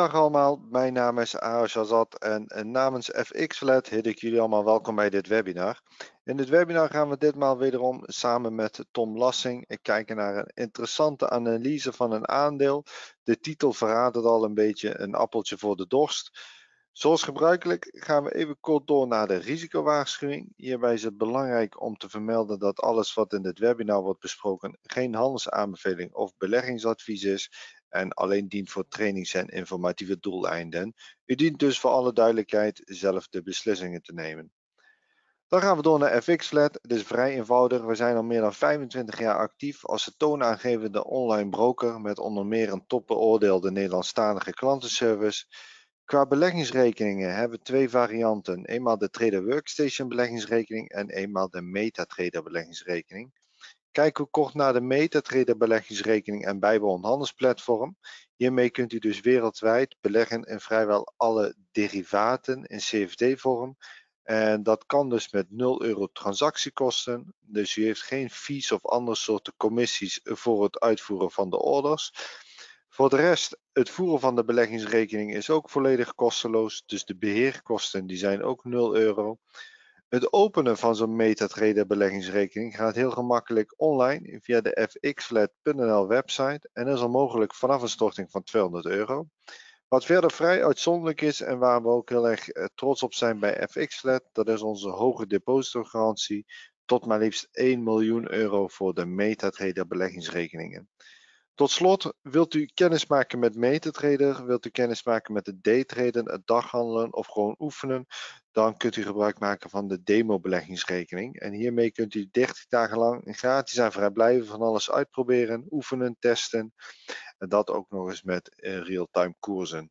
Goedendag allemaal, mijn naam is Arash Azad en namens FX-Flat heet ik jullie allemaal welkom bij dit webinar. In dit webinar gaan we ditmaal wederom samen met Tom Lassing kijken naar een interessante analyse van een aandeel. De titel verraadt het al een beetje, een appeltje voor de dorst. Zoals gebruikelijk gaan we even kort door naar de risicowaarschuwing. Hierbij is het belangrijk om te vermelden dat alles wat in dit webinar wordt besproken geen handelsaanbeveling of beleggingsadvies is en alleen dient voor trainings- en informatieve doeleinden. U dient dus voor alle duidelijkheid zelf de beslissingen te nemen. Dan gaan we door naar FX-Flat. Het is vrij eenvoudig. We zijn al meer dan 25 jaar actief als de toonaangevende online broker met onder meer een topbeoordeelde Nederlandstalige klantenservice. Qua beleggingsrekeningen hebben we twee varianten. Eenmaal de Trader Workstation beleggingsrekening en eenmaal de MetaTrader beleggingsrekening. Kijken we kort naar de MetaTrader beleggingsrekening en bijbehorend handelsplatform. Hiermee kunt u dus wereldwijd beleggen in vrijwel alle derivaten in CFD-vorm. En dat kan dus met 0 euro transactiekosten. Dus u heeft geen fees of andere soorten commissies voor het uitvoeren van de orders. Voor de rest, het voeren van de beleggingsrekening is ook volledig kosteloos. Dus de beheerkosten die zijn ook 0 euro. Het openen van zo'n MetaTrader beleggingsrekening gaat heel gemakkelijk online via de fxflat.nl website en is al mogelijk vanaf een storting van 200 euro. Wat verder vrij uitzonderlijk is en waar we ook heel erg trots op zijn bij FX-Flat, dat is onze hoge depositogarantie tot maar liefst 1 miljoen euro voor de MetaTrader beleggingsrekeningen. Tot slot, wilt u kennis maken met MetaTrader, wilt u kennis maken met het daytraden, het daghandelen of gewoon oefenen, dan kunt u gebruik maken van de demo beleggingsrekening. En hiermee kunt u 30 dagen lang gratis en vrijblijvend van alles uitproberen, oefenen, testen. En dat ook nog eens met real-time koersen.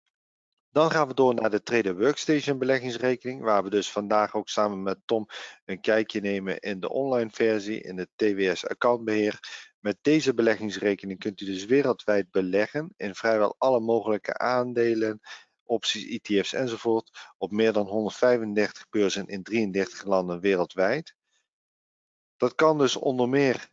Dan gaan we door naar de Trader Workstation beleggingsrekening, waar we dus vandaag ook samen met Tom een kijkje nemen in de online versie, in het TWS accountbeheer. Met deze beleggingsrekening kunt u dus wereldwijd beleggen in vrijwel alle mogelijke aandelen, opties, ETF's enzovoort, op meer dan 135 beurzen in 33 landen wereldwijd. Dat kan dus onder meer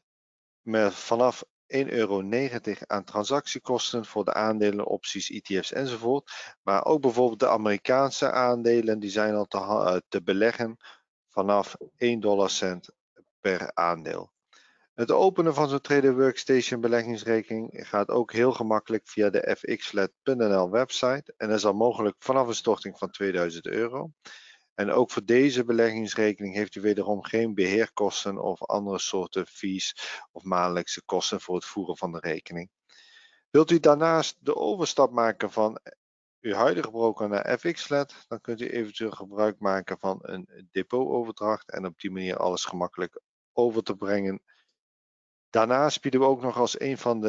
vanaf 1,90 euro aan transactiekosten voor de aandelen, opties, ETF's enzovoort. Maar ook bijvoorbeeld de Amerikaanse aandelen, die zijn al te beleggen vanaf 1 dollarcent per aandeel. Het openen van zo'n Trader Workstation beleggingsrekening gaat ook heel gemakkelijk via de fxflat.nl website en is al mogelijk vanaf een storting van 2000 euro. En ook voor deze beleggingsrekening heeft u wederom geen beheerkosten of andere soorten fees of maandelijkse kosten voor het voeren van de rekening. Wilt u daarnaast de overstap maken van uw huidige broker naar FX-Flat, dan kunt u eventueel gebruik maken van een depootoverdracht en op die manier alles gemakkelijk over te brengen. Daarnaast bieden we ook nog als een van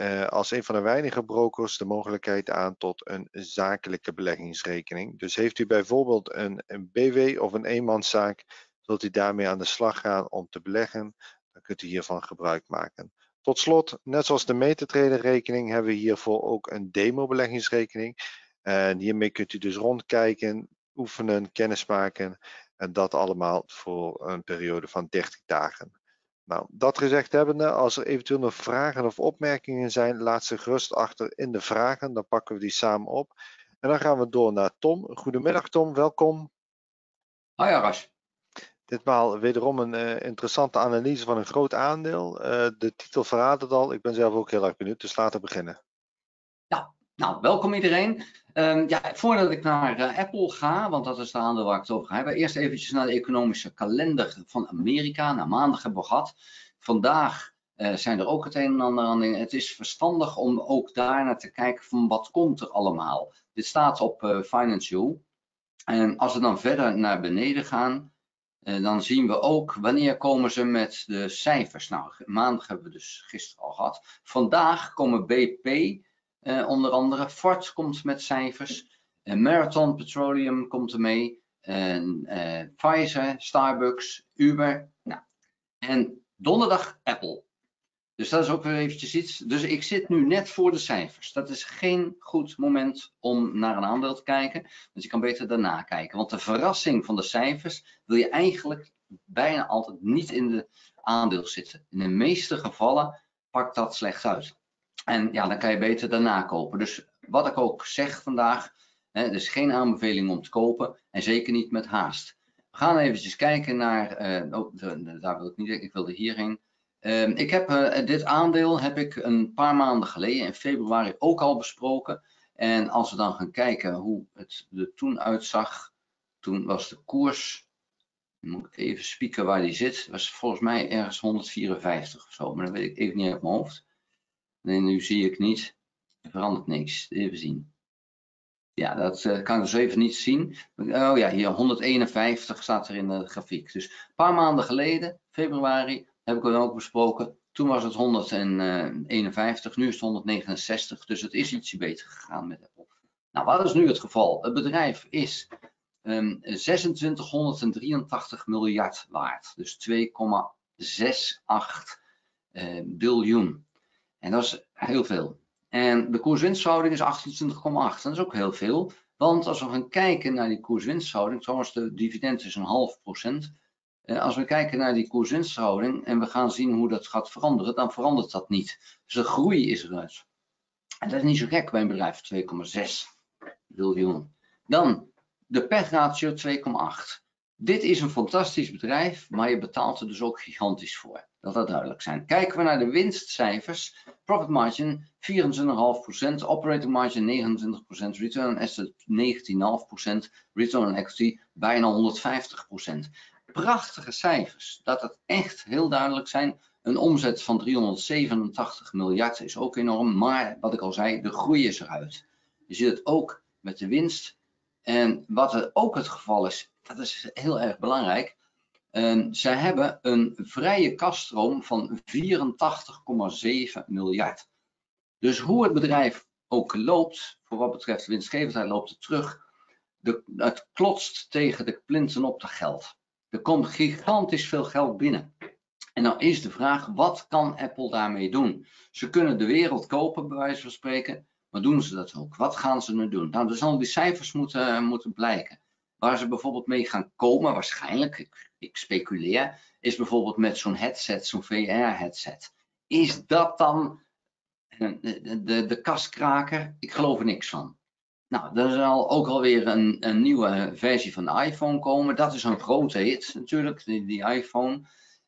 de weinige brokers de mogelijkheid aan tot een zakelijke beleggingsrekening. Dus heeft u bijvoorbeeld een BV of een eenmanszaak, wilt u daarmee aan de slag gaan om te beleggen, dan kunt u hiervan gebruik maken. Tot slot, net zoals de MetaTrader rekening hebben we hiervoor ook een demo beleggingsrekening. En hiermee kunt u dus rondkijken, oefenen, kennismaken en dat allemaal voor een periode van 30 dagen. Nou, dat gezegd hebbende, als er eventueel nog vragen of opmerkingen zijn, laat ze gerust achter in de vragen. Dan pakken we die samen op. En dan gaan we door naar Tom. Goedemiddag Tom, welkom. Hoi Arash. Ditmaal wederom een interessante analyse van een groot aandeel. De titel verraadt het al. Ik ben zelf ook heel erg benieuwd, dus laten we beginnen. Ja, nou, welkom iedereen. Voordat ik naar Apple ga, want dat is de aandeel waar ik het over ga hebben, eerst eventjes naar de economische kalender van Amerika. Nou, maandag hebben we gehad. Vandaag zijn er ook het een en ander aan. Het is verstandig om ook daar naar te kijken van wat komt er allemaal. Dit staat op Financial. En als we dan verder naar beneden gaan, dan zien we ook wanneer komen ze met de cijfers. Nou, maandag hebben we dus gisteren al gehad. Vandaag komen BP, onder andere. Ford komt met cijfers. Marathon Petroleum komt ermee. Pfizer, Starbucks, Uber. Nou, en donderdag Apple. Dus dat is ook weer eventjes iets. Dus ik zit nu net voor de cijfers. Dat is geen goed moment om naar een aandeel te kijken. Dus je kan beter daarna kijken. Want de verrassing van de cijfers wil je eigenlijk bijna altijd niet in de aandeel zitten. In de meeste gevallen pakt dat slecht uit. En ja, dan kan je beter daarna kopen. Dus wat ik ook zeg vandaag, er is geen aanbeveling om te kopen en zeker niet met haast. We gaan eventjes kijken naar, daar wil ik niet, ik wilde hierheen. Ik heb dit aandeel heb ik een paar maanden geleden in februari ook al besproken. En als we dan gaan kijken hoe het er toen uitzag, toen was de koers, moet ik even spieken waar die zit, was volgens mij ergens 154 of zo, maar dat weet ik even niet uit mijn hoofd. Nee, nu zie ik niet, er verandert niks, even zien. Ja, dat kan ik dus even niet zien. Oh ja, hier 151 staat er in de grafiek. Dus een paar maanden geleden, februari, heb ik het ook besproken. Toen was het 151, nu is het 169, dus het is ietsje beter gegaan met Apple. Nou, wat is nu het geval? Het bedrijf is 2683 miljard waard, dus 2,68 biljoen. En dat is heel veel. En de koers-winstverhouding is 28,8. Dat is ook heel veel. Want als we gaan kijken naar die koers-winstverhouding, trouwens de dividend is 0,5%. Als we kijken naar die koers-winstverhouding en we gaan zien hoe dat gaat veranderen, dan verandert dat niet. Dus de groei is eruit. En dat is niet zo gek bij een bedrijf van 2,6 biljoen. Dan de PEG-ratio 2,8. Dit is een fantastisch bedrijf, maar je betaalt er dus ook gigantisch voor. Dat dat duidelijk zijn. Kijken we naar de winstcijfers. Profit margin 24,5%, operating margin 29%, return on asset 19,5%, return on equity bijna 150%. Prachtige cijfers, dat het echt heel duidelijk zijn. Een omzet van 387 miljard is ook enorm, maar wat ik al zei, de groei is eruit. Je ziet het ook met de winst. En wat er ook het geval is, dat is heel erg belangrijk. Zij hebben een vrije kasstroom van 84,7 miljard. Dus hoe het bedrijf ook loopt, voor wat betreft winstgevendheid loopt het terug. Het klotst tegen de plinten op de geld. Er komt gigantisch veel geld binnen. En dan is de vraag, wat kan Apple daarmee doen? Ze kunnen de wereld kopen, bij wijze van spreken. Maar doen ze dat ook? Wat gaan ze nu doen? Nou, er zullen die cijfers moeten blijken. Waar ze bijvoorbeeld mee gaan komen, waarschijnlijk, ik speculeer, is bijvoorbeeld met zo'n headset, zo'n VR-headset. Is dat dan de kaskraker? Ik geloof er niks van. Nou, er zal ook alweer een nieuwe versie van de iPhone komen. Dat is een grote hit natuurlijk, die iPhone.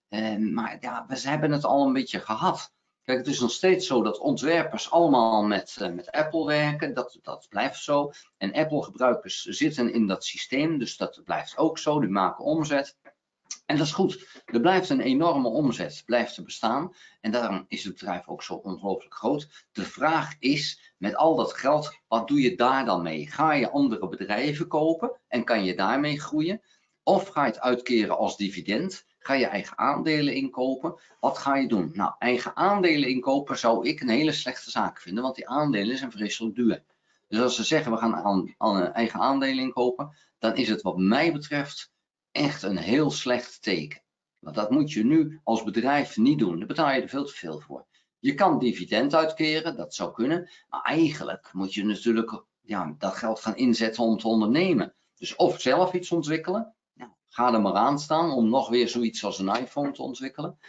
Maar ja, we hebben het al een beetje gehad. Kijk, het is nog steeds zo dat ontwerpers allemaal met Apple werken. Dat blijft zo. En Apple-gebruikers zitten in dat systeem, dus dat blijft ook zo. Die maken omzet. En dat is goed. Er blijft een enorme omzet, blijft er bestaan. En daarom is het bedrijf ook zo ongelooflijk groot. De vraag is, met al dat geld, wat doe je daar dan mee? Ga je andere bedrijven kopen en kan je daarmee groeien? Of ga je het uitkeren als dividend? Ga je eigen aandelen inkopen? Wat ga je doen? Nou, eigen aandelen inkopen zou ik een hele slechte zaak vinden, want die aandelen zijn vreselijk duur. Dus als ze zeggen, we gaan eigen aandelen inkopen, dan is het wat mij betreft echt een heel slecht teken. Want dat moet je nu als bedrijf niet doen. Daar betaal je er veel te veel voor. Je kan dividend uitkeren, dat zou kunnen. Maar eigenlijk moet je natuurlijk dat geld gaan inzetten om te ondernemen. Dus of zelf iets ontwikkelen. Nou, ga er maar aan staan om nog weer zoiets als een iPhone te ontwikkelen.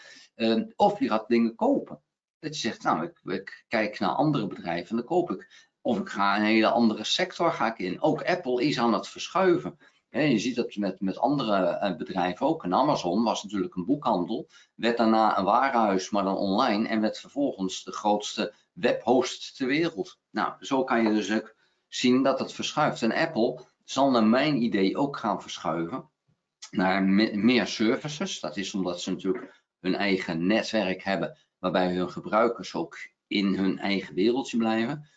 Of je gaat dingen kopen. Dat je zegt, nou, ik kijk naar andere bedrijven en dan koop ik. Of ik ga een hele andere sector in. Ook Apple is aan het verschuiven. Je ziet dat met andere bedrijven ook. En Amazon was natuurlijk een boekhandel, werd daarna een warenhuis, maar dan online, en werd vervolgens de grootste webhost ter wereld. Nou, zo kan je dus ook zien dat het verschuift. En Apple zal naar mijn idee ook gaan verschuiven naar meer services. Dat is omdat ze natuurlijk hun eigen netwerk hebben, waarbij hun gebruikers ook in hun eigen wereldje blijven.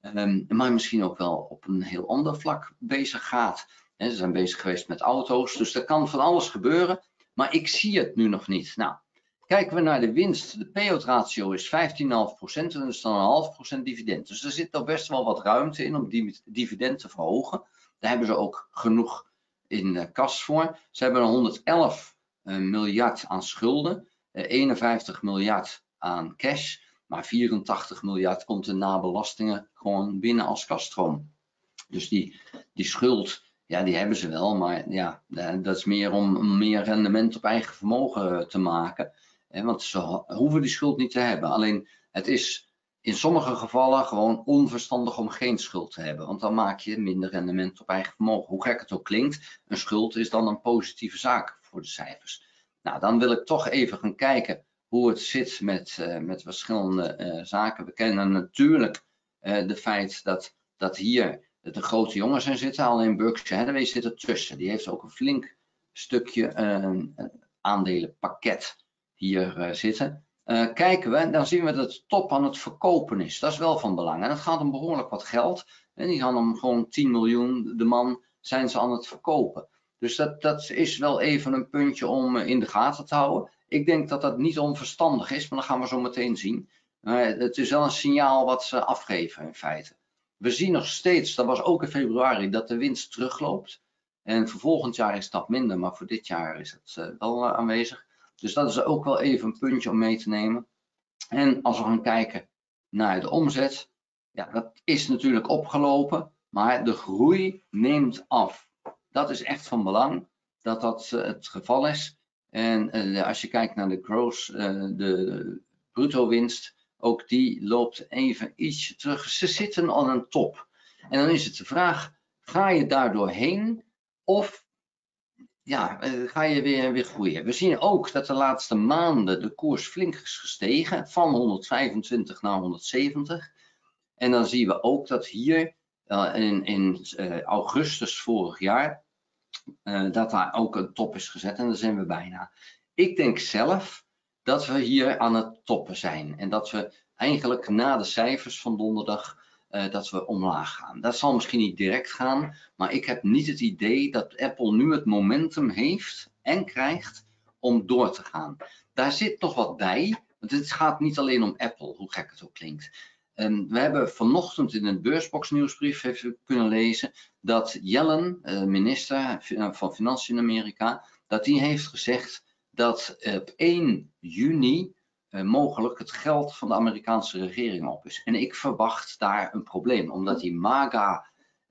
Maar misschien ook wel op een heel ander vlak bezig gaat. Ze zijn bezig geweest met auto's, dus er kan van alles gebeuren, maar ik zie het nu nog niet. Nou, kijken we naar de winst. De payout ratio is 15,5% en dat is dan een half procent dividend. Dus er zit nog best wel wat ruimte in om die dividend te verhogen. Daar hebben ze ook genoeg in de kas voor. Ze hebben 111 miljard aan schulden, 51 miljard aan cash, maar 84 miljard komt er na belastingen gewoon binnen als kasstroom. Dus die schuld, ja, die hebben ze wel, maar ja, dat is meer om meer rendement op eigen vermogen te maken. Want ze hoeven die schuld niet te hebben. Alleen het is in sommige gevallen gewoon onverstandig om geen schuld te hebben. Want dan maak je minder rendement op eigen vermogen. Hoe gek het ook klinkt, een schuld is dan een positieve zaak voor de cijfers. Nou, dan wil ik toch even gaan kijken hoe het zit met verschillende zaken. We kennen natuurlijk de feit dat hier de grote jongens in zitten. Alleen Berkshire Hathaway zit ertussen. Die heeft ook een flink stukje aandelenpakket hier zitten. Kijken we, dan zien we dat de top aan het verkopen is. Dat is wel van belang. En het gaat om behoorlijk wat geld. En die gaan om gewoon 10 miljoen, de man, zijn ze aan het verkopen. Dus dat is wel even een puntje om in de gaten te houden. Ik denk dat dat niet onverstandig is, maar dat gaan we zo meteen zien. Het is wel een signaal wat ze afgeven in feite. We zien nog steeds, dat was ook in februari, dat de winst terugloopt. En voor volgend jaar is dat minder, maar voor dit jaar is het wel aanwezig. Dus dat is ook wel even een puntje om mee te nemen. En als we gaan kijken naar de omzet, ja, dat is natuurlijk opgelopen, maar de groei neemt af. Dat is echt van belang dat dat het geval is. En als je kijkt naar de gross, de bruto winst, ook die loopt even ietsje terug. Ze zitten aan een top. En dan is het de vraag, ga je daar doorheen of ja, ga je weer groeien. We zien ook dat de laatste maanden de koers flink is gestegen, van 125 naar 170. En dan zien we ook dat hier in augustus vorig jaar, dat daar ook een top is gezet en daar zijn we bijna. Ik denk zelf dat we hier aan het toppen zijn en dat we eigenlijk na de cijfers van donderdag dat we omlaag gaan. Dat zal misschien niet direct gaan, maar ik heb niet het idee dat Apple nu het momentum heeft en krijgt om door te gaan. Daar zit nog wat bij, want het gaat niet alleen om Apple, hoe gek het ook klinkt. We hebben vanochtend in een Beursbox nieuwsbrief even kunnen lezen dat Yellen, minister van Financiën in Amerika, dat die heeft gezegd dat op 1 juni mogelijk het geld van de Amerikaanse regering op is. En ik verwacht daar een probleem, omdat die MAGA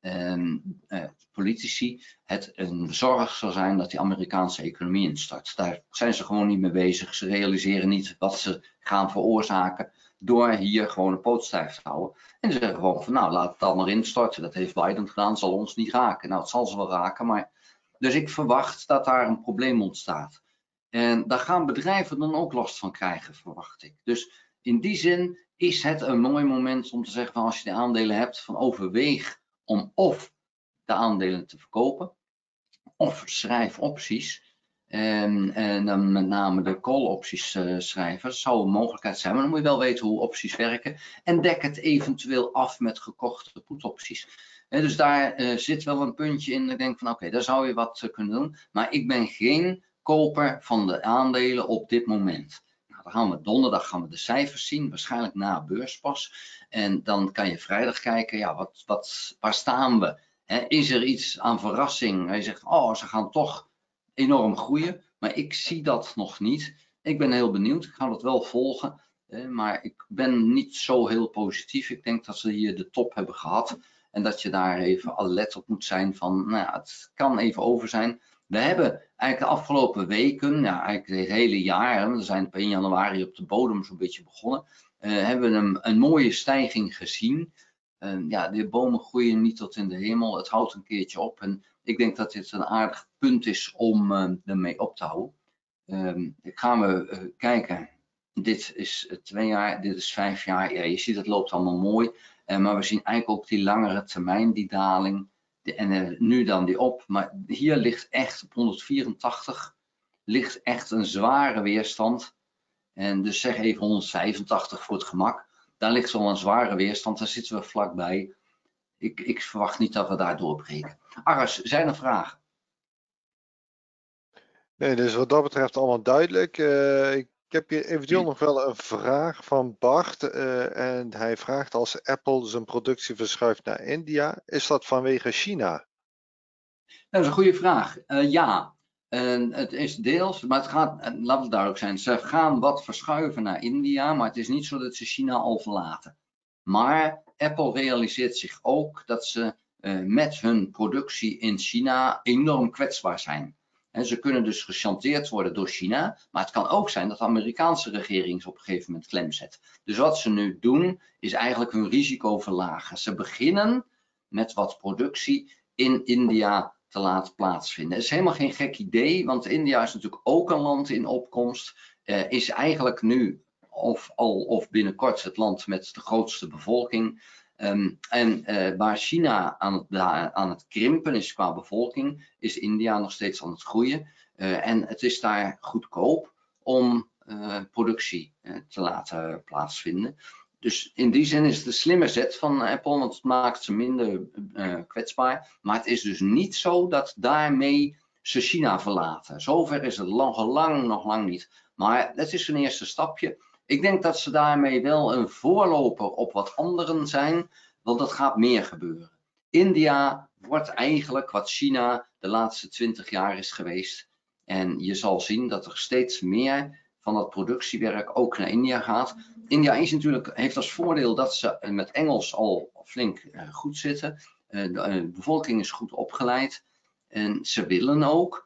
politici het een zorg zal zijn dat die Amerikaanse economie instart. Daar zijn ze gewoon niet mee bezig. Ze realiseren niet wat ze gaan veroorzaken door hier gewoon een poot stijf te houden. En ze zeggen gewoon van nou, laat het allemaal instorten. Dat heeft Biden gedaan, zal ons niet raken. Nou, het zal ze wel raken, maar dus ik verwacht dat daar een probleem ontstaat. En daar gaan bedrijven dan ook last van krijgen, verwacht ik. Dus in die zin is het een mooi moment om te zeggen van als je de aandelen hebt, van overweeg om of de aandelen te verkopen, of schrijf opties. En dan met name de call opties schrijven. Dat zou een mogelijkheid zijn, maar dan moet je wel weten hoe opties werken. En dek het eventueel af met gekochte put opties. Dus daar zit wel een puntje in. Ik denk van oké, daar zou je wat kunnen doen. Maar ik ben geen koper van de aandelen op dit moment. Nou, dan gaan we donderdag de cijfers zien, waarschijnlijk na beurspas. En dan kan je vrijdag kijken, ja, waar staan we? Is er iets aan verrassing? Je zegt, oh, ze gaan toch enorm groeien, maar ik zie dat nog niet. Ik ben heel benieuwd, ik ga dat wel volgen, maar ik ben niet zo heel positief. Ik denk dat ze hier de top hebben gehad en dat je daar even alert op moet zijn van, nou ja, het kan even over zijn. We hebben eigenlijk de afgelopen weken, ja, eigenlijk het hele jaar, we zijn op 1 januari op de bodem zo'n beetje begonnen, hebben we een mooie stijging gezien. Ja, de bomen groeien niet tot in de hemel, het houdt een keertje op en ik denk dat dit een aardig punt is om ermee op te houden. Gaan we kijken, dit is 2 jaar, dit is 5 jaar, ja, je ziet het loopt allemaal mooi, maar we zien eigenlijk ook die langere termijn, die daling, en nu dan die op, maar hier ligt echt op 184, ligt echt een zware weerstand en dus zeg even 185 voor het gemak. Daar ligt zo'n zware weerstand, daar zitten we vlakbij. Ik verwacht niet dat we daar doorbreken. Aras, zijn er vragen? Nee, dus wat dat betreft allemaal duidelijk. Ik heb hier eventueel nog wel een vraag van Bart. En hij vraagt als Apple zijn productie verschuift naar India, is dat vanwege China? Dat is een goede vraag. Ja, het is deels, maar het gaat, laat het duidelijk zijn, ze gaan wat verschuiven naar India, maar het is niet zo dat ze China al verlaten. Maar Apple realiseert zich ook dat ze met hun productie in China enorm kwetsbaar zijn. En ze kunnen dus gechanteerd worden door China, maar het kan ook zijn dat de Amerikaanse regering ze op een gegeven moment klem zet. Dus wat ze nu doen, is eigenlijk hun risico verlagen. Ze beginnen met wat productie in India te laten plaatsvinden. Het is helemaal geen gek idee, want India is natuurlijk ook een land in opkomst. Is eigenlijk nu of binnenkort het land met de grootste bevolking. Waar China aan het krimpen is qua bevolking, is India nog steeds aan het groeien. En het is daar goedkoop om productie te laten plaatsvinden. Dus in die zin is het een slimme zet van Apple, want het maakt ze minder kwetsbaar. Maar het is dus niet zo dat daarmee ze China verlaten. Zover is het nog lang niet. Maar het is een eerste stapje. Ik denk dat ze daarmee wel een voorloper op wat anderen zijn, want dat gaat meer gebeuren. India wordt eigenlijk wat China de laatste 20 jaar is geweest. En je zal zien dat er steeds meer van dat productiewerk ook naar India gaat. India heeft als voordeel dat ze met Engels al flink goed zitten. De bevolking is goed opgeleid en ze willen ook.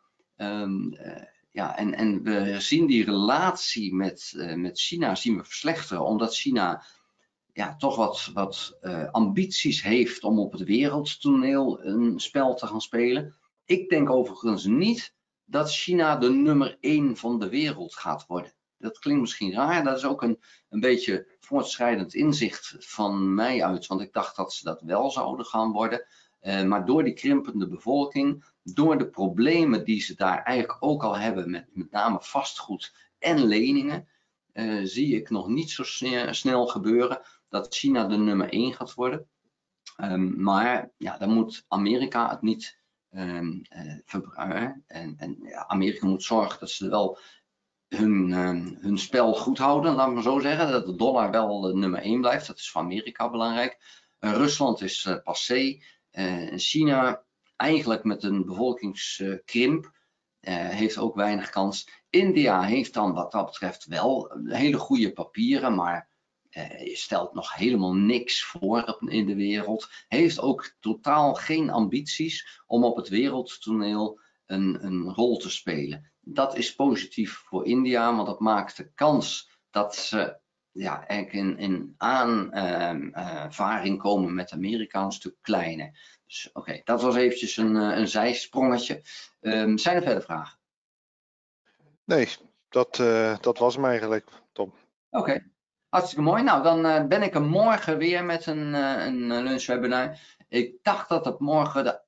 En we zien die relatie met China zien we verslechteren, omdat China toch wat ambities heeft om op het wereldtoneel een spel te gaan spelen. Ik denk overigens niet dat China de nummer 1 van de wereld gaat worden. Dat klinkt misschien raar, dat is ook een beetje voortschrijdend inzicht van mij uit, want ik dacht dat ze dat wel zouden gaan worden. Maar door die krimpende bevolking, door de problemen die ze daar eigenlijk ook al hebben met name vastgoed en leningen, zie ik nog niet zo snel gebeuren dat China de nummer 1 gaat worden. Maar dan moet Amerika het niet verbruiken. Amerika moet zorgen dat ze wel hun spel goed houden, laat ik maar zo zeggen. Dat de dollar wel nummer 1 blijft. Dat is voor Amerika belangrijk. Rusland is passé. China eigenlijk met een bevolkingskrimp heeft ook weinig kans. India heeft dan wat dat betreft wel hele goede papieren, maar stelt nog helemaal niks voor in de wereld. Heeft ook totaal geen ambities om op het wereldtoneel een rol te spelen. Dat is positief voor India, want dat maakt de kans dat ze eigenlijk in aanvaring komen met Amerika een stuk kleiner. Dus oké, dat was eventjes een zijsprongetje. Zijn er verder vragen? Nee, dat was hem eigenlijk, Tom. Oké. Hartstikke mooi. Nou, dan ben ik er morgen weer met een lunchwebinar. Ik dacht dat het morgen de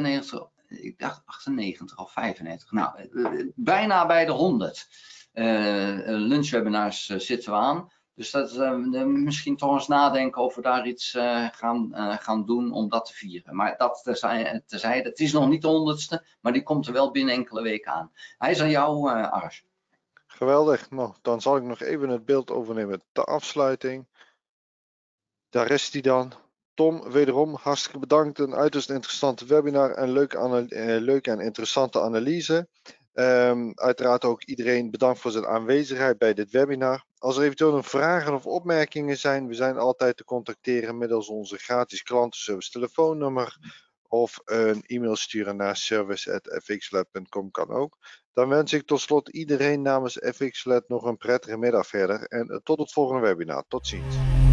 98 of 95. Nou, bijna bij de 100 lunchwebinars zitten we aan. Dus dat misschien toch eens nadenken of we daar iets gaan doen om dat te vieren. Maar dat terzijde, het is nog niet de 100ste, maar die komt er wel binnen enkele weken aan. Hij is aan jou, Ars. Geweldig. Nou, dan zal ik nog even het beeld overnemen ter afsluiting. Daar is hij dan. Tom, wederom hartstikke bedankt. Een uiterst interessante webinar en leuke en interessante analyse. Uiteraard ook iedereen bedankt voor zijn aanwezigheid bij dit webinar. Als er eventueel nog vragen of opmerkingen zijn, we zijn altijd te contacteren middels onze gratis klantenservice telefoonnummer of een e-mail sturen naar service@fxlab.com kan ook. Dan wens ik tot slot iedereen namens FXLab nog een prettige middag verder en tot het volgende webinar. Tot ziens.